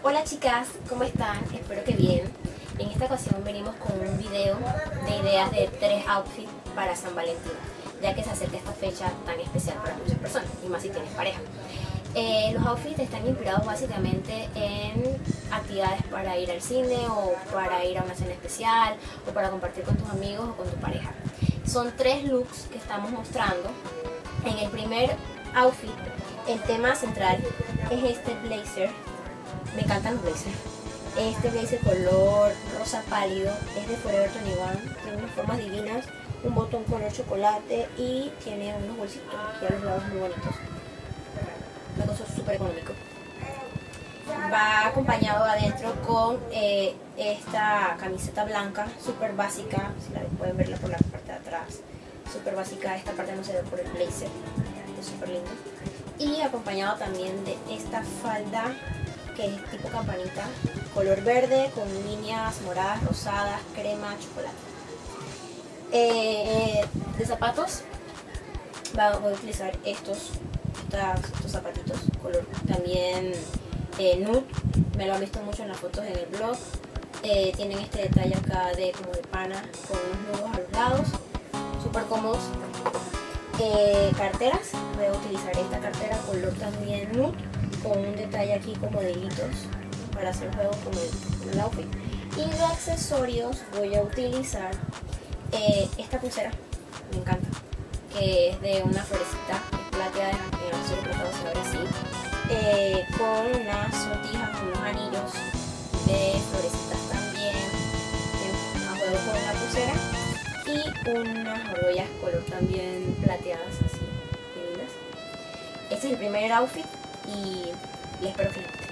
Hola chicas, ¿cómo están? Espero que bien. En esta ocasión venimos con un video de ideas de 3 outfits para San Valentín, ya que se acerca esta fecha tan especial para muchas personas, y más si tienes pareja. Los outfits están inspirados básicamente en actividades para ir al cine o para ir a una cena especial o para compartir con tus amigos o con tu pareja. Son 3 looks que estamos mostrando. En el primer outfit, el tema central es este blazer. Me encantan los blazers. Este blazer color rosa pálido es de Forever 21. Tiene unas formas divinas, un botón color chocolate y tiene unos bolsitos aquí a los lados muy bonitos. Una cosa súper económico. Va acompañado adentro con esta camiseta blanca súper básica. Si la pueden verla por la parte de atrás, súper básica. Esta parte no se ve por el blazer, es súper lindo. Y acompañado también de esta falda que es tipo campanita, color verde con líneas moradas, rosadas, crema, chocolate. De zapatos voy a utilizar estos zapatitos, color también nude. Me lo han visto mucho en las fotos en el blog. Tienen este detalle acá de como de pana con unos nudos a los lados, súper cómodos. Carteras, voy a utilizar esta cartera color también nude con un detalle aquí como de hilitos para hacer juego con el outfit. Y de accesorios voy a utilizar esta pulsera, me encanta, que es de una florecita, es plateada, en azul platado se abre así, con unas sortijas, unos anillos de florecitas también, a juego con la pulsera, y unas argollas color también plateadas así, lindas. Este es el primer outfit y espero que les guste.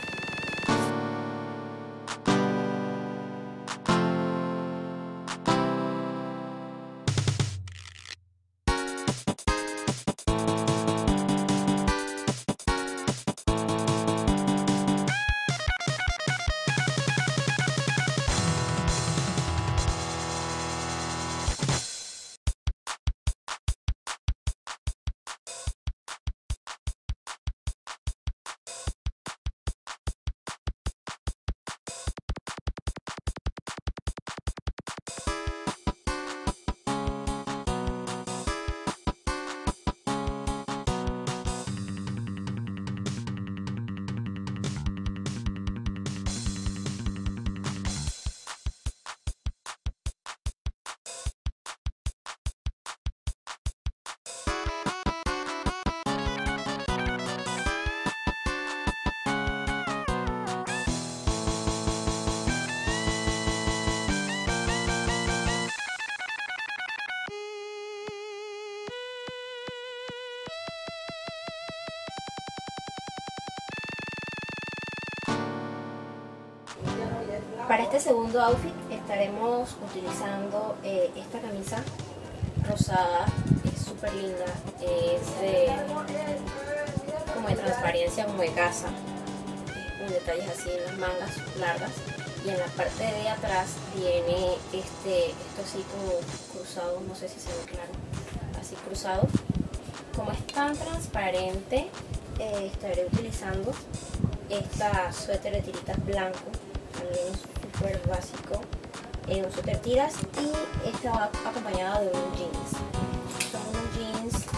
Para este segundo outfit estaremos utilizando esta camisa rosada, es súper linda, es de, como de transparencia, como de gasa, con detalles así en las mangas largas, y en la parte de atrás tiene esto así como cruzado, no sé si se ve claro, así cruzado. Como es tan transparente, estaré utilizando esta suéter de tiritas blanco, también súper básico, un suéter tiras, y esta va acompañada de unos jeans. Son unos jeans,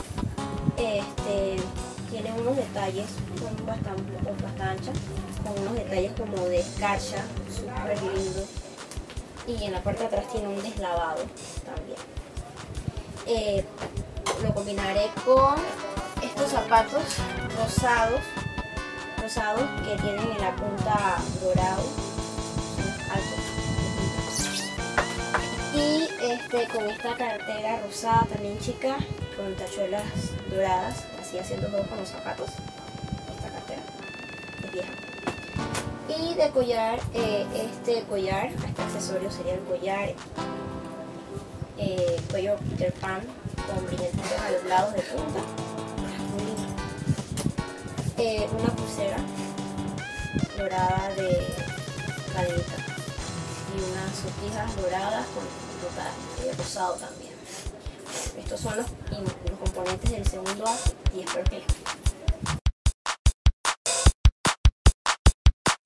tienen unos detalles, son bastante anchas, con unos detalles como de escarcha, súper lindo, y en la parte de atrás tiene un deslavado también. Lo combinaré con estos zapatos rosados que tienen en la punta dorado, altos, y con esta cartera rosada también chica, con tachuelas doradas, así haciendo juego con los zapatos. Esta cartera es vieja. Y de collar, este accesorio sería el collar, cuello Peter Pan con brillantitos a los lados de punta, muy lindo. Una pulsera dorada de cadenita y unas sortijas doradas con rosado también. Estos son los componentes del segundo outfit y espero que les guste.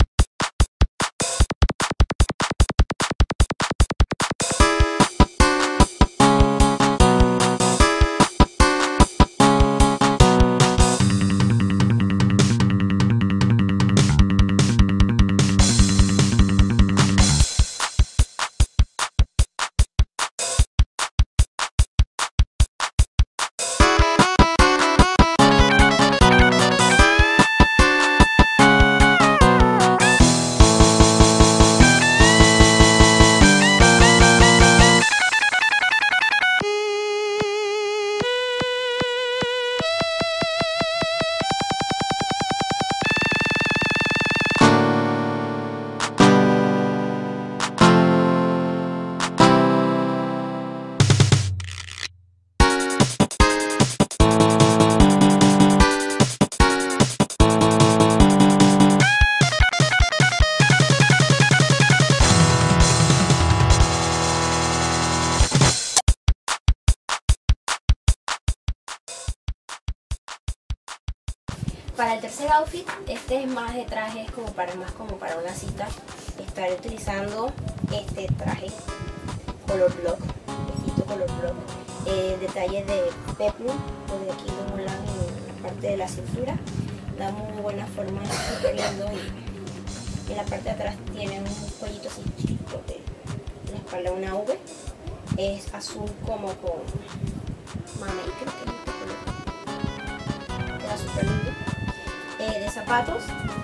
Para el tercer outfit, este es más de traje, es como para una cita. Estaré utilizando este traje color block, vestido color block, detalles de peplum, de aquí lo molan en la parte de la cintura, da muy buena forma, es súper lindo, y en la parte de atrás tiene un cuellito así chiquito, en la espalda una V, es azul como con mamey, creo que es este color, queda súper lindo. De zapatos,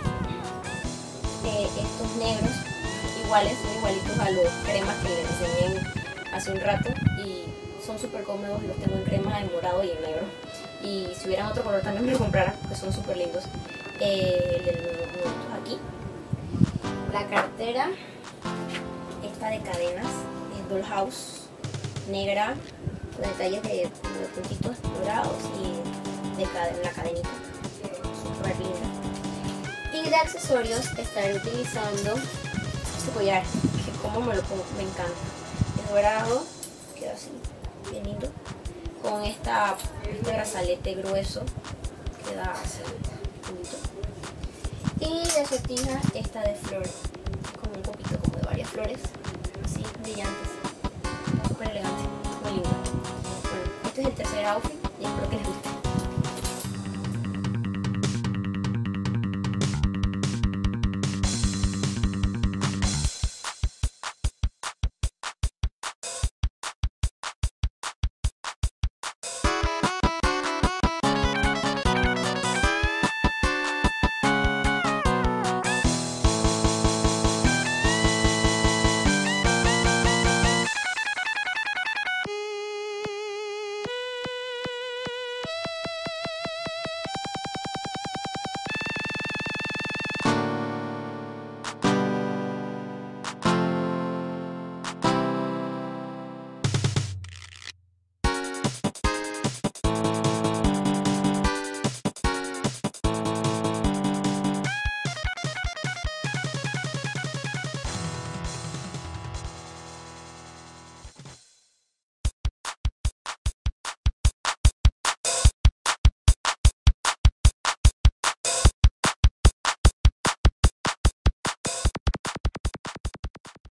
estos negros iguales, son igualitos a los cremas que les enseñé hace un rato y son súper cómodos, los tengo en crema, en morado y en negro, y si hubieran otro color también me lo comprara porque son súper lindos. Los aquí, la cartera esta de cadenas, es Dollhouse, negra, con detalles de puntitos dorados y la cadenita, súper linda. Y de accesorios estaré utilizando este collar, que como me lo pongo, me encanta. Es dorado, queda así, bien lindo. Con este brazalete grueso, queda así, bonito. Y de sortija esta de flores, con un poquito como de varias flores, así brillantes, súper elegante, muy lindo. Bueno, este es el tercer outfit y espero que les guste.